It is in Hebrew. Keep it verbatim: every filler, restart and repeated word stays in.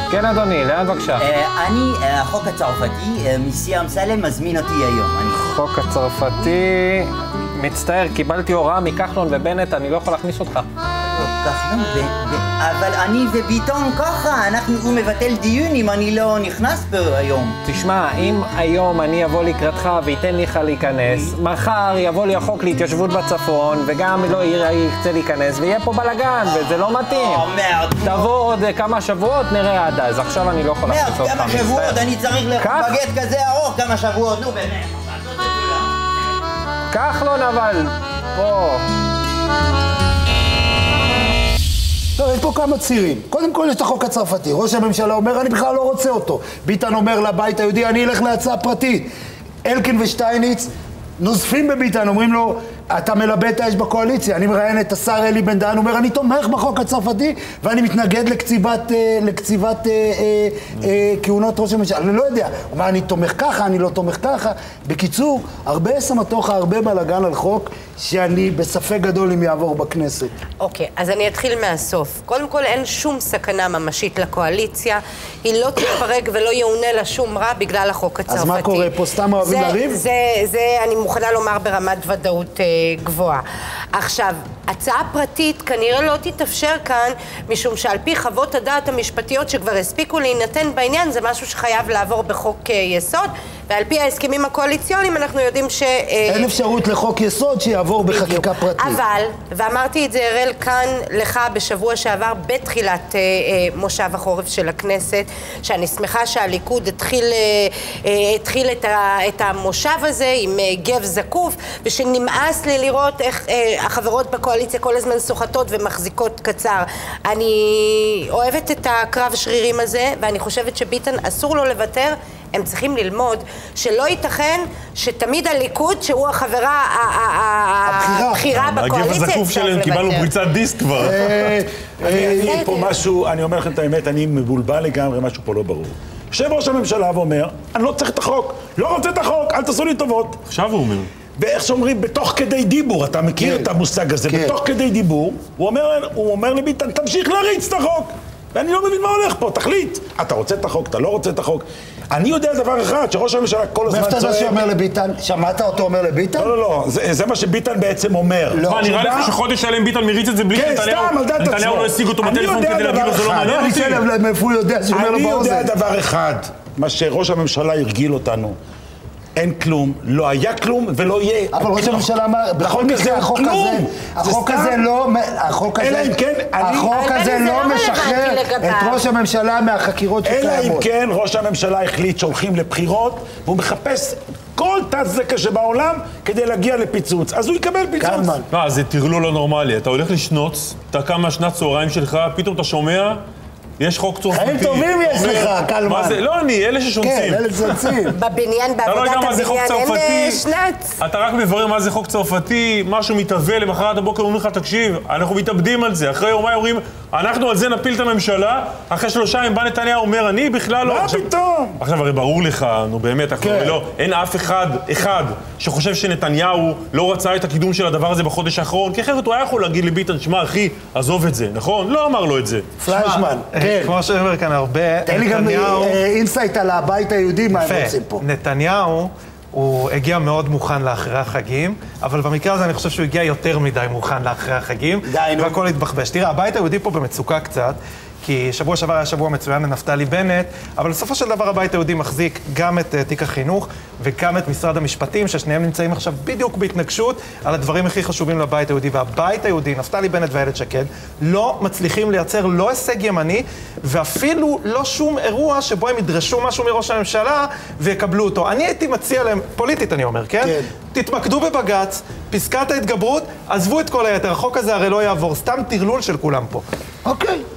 כן, אדוני, לאן בבקשה? אני, החוק הצרפתי, מיסי אמסלם מזמין אותי היום. החוק הצרפתי... מצטער, קיבלתי הוראה מכחלון ובנט, אני לא יכול להכניס אותך. כחלון ו... אבל אני וביטון ככה, אנחנו... הוא מבטל דיון אם אני לא נכנס פה היום. תשמע, אם היום אני אבוא לקראתך וייתן לך להיכנס, מחר יבוא לי החוק להתיישבות בצפון, וגם לא ירצה להיכנס, ויהיה פה בלגן, וזה לא מתאים. תבוא עוד כמה שבועות, נראה עד אז. עכשיו אני לא יכול להכניס אותך. כמה שבועות, אני צריך לבגט כזה ארוך, כמה שבועות, נו באמת. כחלון אבל, פה. לא, יש פה כמה צירים. קודם כל יש את החוק הצרפתי. ראש הממשלה אומר, אני בכלל לא רוצה אותו. ביטן אומר לבית היהודי, אני אלך להצעה פרטית. אלקין ושטייניץ נוזפים בביטן, אומרים לו, אתה מלבה את האש בקואליציה. אני מראיין את השר אלי בן דהן, אומר, אני תומך בחוק הצרפתי, ואני מתנגד לקציבת, לקציבת אה, אה, אה, כהונות ראש הממשלה. אני לא יודע. הוא אומר, אני תומך ככה, אני לא תומך ככה. בקיצור, הרבה סמטוחה, הרבה בלגן על חוק, שאני בספק גדול אם יעבור בכנסת. אוקיי, אז אני אתחיל מהסוף. קודם כל, אין שום סכנה ממשית לקואליציה. היא לא תתפרק ולא יאונה לה שום רע בגלל החוק הצרפתי. אז מה קורה פה? סתם אוהבים לריב? זה, זה, אני מוכנה לומר ברמת ודאות אה, גבוהה. עכשיו, הצעה פרטית כנראה לא תתאפשר כאן, משום שעל פי חוות הדעת המשפטיות שכבר הספיקו להינתן בעניין, זה משהו שחייב לעבור בחוק אה, יסוד, ועל פי ההסכמים הקואליציוניים אנחנו יודעים ש... אין אפשרות לחוק יסוד שיעבור בחקיקה פרטית. אבל, ואמרתי את זה הראל כאן לך בשבוע שעבר בתחילת אה, אה, מושב החורף של הכנסת, שאני שמחה שהליכוד התחיל, אה, אה, התחיל את, ה, את המושב הזה עם אה, גב זקוף, ושנמאס לי לראות איך אה, החברות בקואליציה כל הזמן סוחטות ומחזיקות קצר. אני אוהבת את הקרב שרירים הזה, ואני חושבת שביטן אסור לו לוותר. הם צריכים ללמוד שלא ייתכן שתמיד הליכוד, שהוא החברה הבחירה בקואליציה, הגב הזקוף שלהם קיבלנו פריצת דיסק כבר. אני פה משהו, אני אומר לכם את האמת, אני מבולבל לגמרי, משהו פה לא ברור. יושב ראש הממשלה ואומר, אני לא צריך את החוק, לא רוצה את החוק, אל תעשו לי טובות. עכשיו הוא אומר. ואיך שאומרים, בתוך כדי דיבור, אתה מכיר את המושג הזה, בתוך כדי דיבור, הוא אומר לביטן, תמשיך להריץ את החוק. ואני לא מבין מה הולך פה, תחליט. אתה רוצה את החוק, אתה לא רוצה את החוק. אני יודע דבר אחד, שראש הממשלה כל הזמן צועק... מאיפה אתה שאומר לביטן? שמעת אותו אומר לביטן? לא, לא, לא, זה מה שביטן בעצם אומר. לא, נראה לך שחודש שלם ביטן מריץ את זה בלי שנתניהו... כן, סתם, על דעת עצמו. נתניהו לא השיג אותו בטלפון כדי להגיד לו, זה לא מעניין אותי. אני יודע מאיפה הוא יודע שהוא אומר לו באוזן. אני יודע דבר אחד, מה שראש הממשלה הרגיל אותנו. אין כלום, לא היה כלום ולא יהיה. אבל ראש הממשלה אמר, בכל מקרה החוק הזה, החוק הזה לא, החוק הזה, החוק הזה לא משחרר את ראש הממשלה מהחקירות שקיימות. אלא אם כן ראש הממשלה החליט שהולכים לבחירות, והוא מחפש כל תזקה שבעולם כדי להגיע לפיצוץ. אז הוא יקבל פיצוץ. לא, זה תרלול לא נורמלי. אתה הולך לשנוץ, אתה קם מהשנת צהריים שלך, פתאום אתה שומע, יש חוק צרפתי. חיים טובים יש לך, קלמן. לא אני, אלה ששונצים. כן, אלה ששונצים. בבניין, בעבודת הבניין, אין שנץ. אתה רק מברר מה זה חוק צרפתי, משהו מתהווה, למחרת הבוקר אומרים לך, תקשיב, אנחנו מתאבדים על זה. אחרי יומיים אומרים, אנחנו על זה נפיל את הממשלה, אחרי שלושה ימים בא נתניהו אומר, אני בכלל לא... מה פתאום? עכשיו הרי ברור לך, נו באמת, אין אף אחד, אחד, שחושב שנתניהו לא רצה את הקידום של הדבר הזה בחודש האחרון, כי אחרת הוא היה יכול להגיד לביטן, שמע אחי, עזוב את זה, נכון? לא אמר לו את זה. פליישמן. כמו שאומר כאן הרבה, תן לי גם אינסייט על הבית היהודי, מה הם רוצים פה. נתניהו, הוא הגיע מאוד מוכן לאחרי החגים, אבל במקרה הזה אני חושב שהוא הגיע יותר מדי מוכן לאחרי החגים, והכל התבחבש. תראה, הבית היהודי פה במצוקה קצת, כי שבוע שעבר היה שבוע מצוין לנפתלי בנט, אבל בסופו של דבר הבית היהודי מחזיק גם את תיק החינוך וגם את משרד המשפטים, ששניהם נמצאים עכשיו בדיוק בהתנגשות על הדברים הכי חשובים לבית היהודי. והבית היהודי, נפתלי בנט ואיילת שקד, לא מצליחים לייצר לא הישג ימני, ואפילו לא שום אירוע שבו הם ידרשו משהו מראש הממשלה ויקבלו אותו. אני הייתי מציע להם, פוליטית אני אומר, כן? כן. תתמקדו בבגץ, פסקת ההתגברות, עזבו את כל היתר. החוק הזה הרי לא יעבור, סתם תרלול של כולם פה. אוקיי.